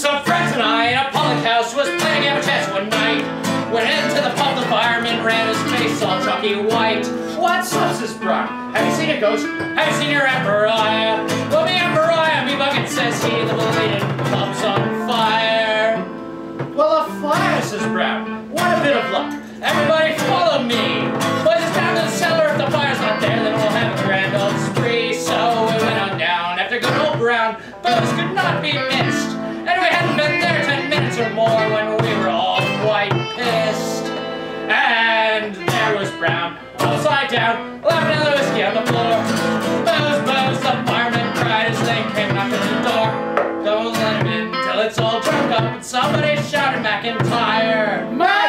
Some friends and I in a public house was playing a game of chess one night. Went into the pub, the fireman ran his face all chalky white. What's up, says Brown? Have you seen a ghost? Have you seen your Aunt Mariah? Well, me Aunt Mariah, me bucket, says he, the belated pub's on fire. Well, a fire, says Brown. What a bit of luck. Everybody follow me. Boys, it's down to the cellar. If the fire's not there, then we'll have a grand old spree. So we went on down after good old Brown. Booze could not be missed. And we hadn't been there 10 minutes or more when we were all quite pissed. And there was Brown, upside down, laughing at the whiskey on the floor. Booze, booze, the fireman cried as they came knocking at the door. Don't let him in till it's all drunk up and somebody shouted McIntyre.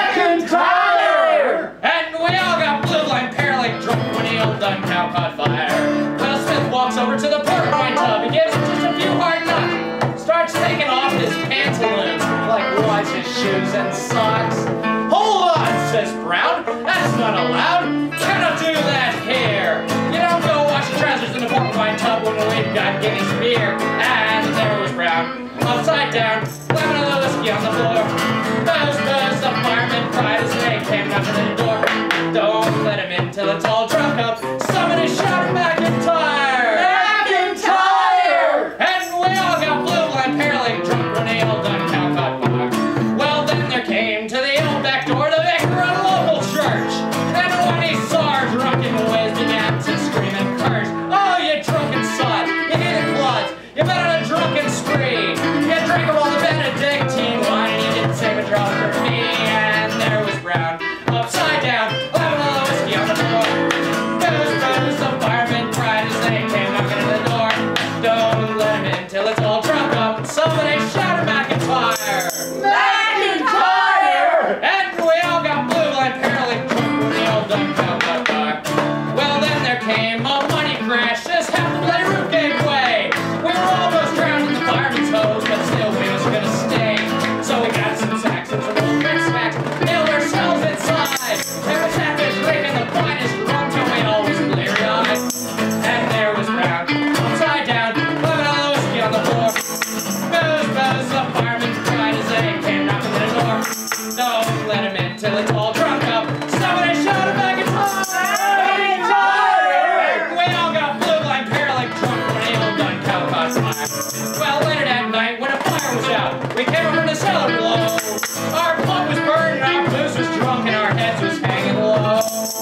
McIntyre! And we all got blue line paralytic drunk when the old dun cow caught fire. Well, Smith walks over to the pork wine tub, he gives it just a few hard knocks, starts taking off his pantaloons, likewise his shoes and socks. Hold on, says Brown, that's not allowed. Cannot do that here. You don't go wash your trousers in the pork wine tub when we've got Guinness beer. And there was Brown, upside down, lemon and whiskey on the floor. Buzz, buzz, the fireman cried as they came knocking at the door. Don't let him in till it's all drunk up. Somebody shouted McIntyre! McIntyre! And we all got blue line paralytic drunk when the old dun cow caught fire. Well, then there came to the old back door the vicar of a local church. And when he saw our drunken ways, began to scream and curse. Oh, you drunken sod! You heathen clods! You've been on a drunken spree! You drank of all the Benedictine wine and you didn't save a drop for me. And there was Brown, upside down, laughing all the whiskey on the floor. Booze, booze, the fireman cried as they came knocking at the door. Don't let him in till it's all drunk up and somebody shouted McIntyre! McIntyre! And we all got blue line paralytic drunk when the old dun cow caught fire. Well, then there came a money crash, just half the bloody roof gave way. We were almost drowned in the fireman's hose, but still we was gonna stay. So we got some sacks and some old brick smacks, nailed ourselves inside. There was half a drink and the finest rum till we all was bleary-eyed. And there was Brown, upside down, lemon all the whiskey on the floor. Booze, booze, the fireman cried as they came knocking at the door. Don't let him in till it's all drunk up. Somebody shouted McIntyre! McIntyre! We all got blue line paralytic drunk when the old dun cow caught fire. Well, later that night when a fire was out, we came over the cellar below. Our plug was burned and our booze was drunk and our heads was hanging low.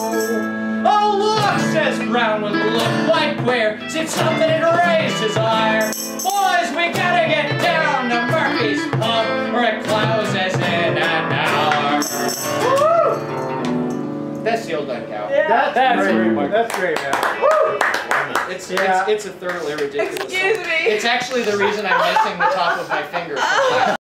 Oh, look, says Brown with a look quite queer. See, something had raised his ire. Boys, we gotta get down to Murphy's pub or it closes in an hour. Woo! That's the old dun cow. Yeah. That's great. That's great, man. It's a thoroughly ridiculous Excuse song. me. It's actually the reason I'm missing the top of my finger.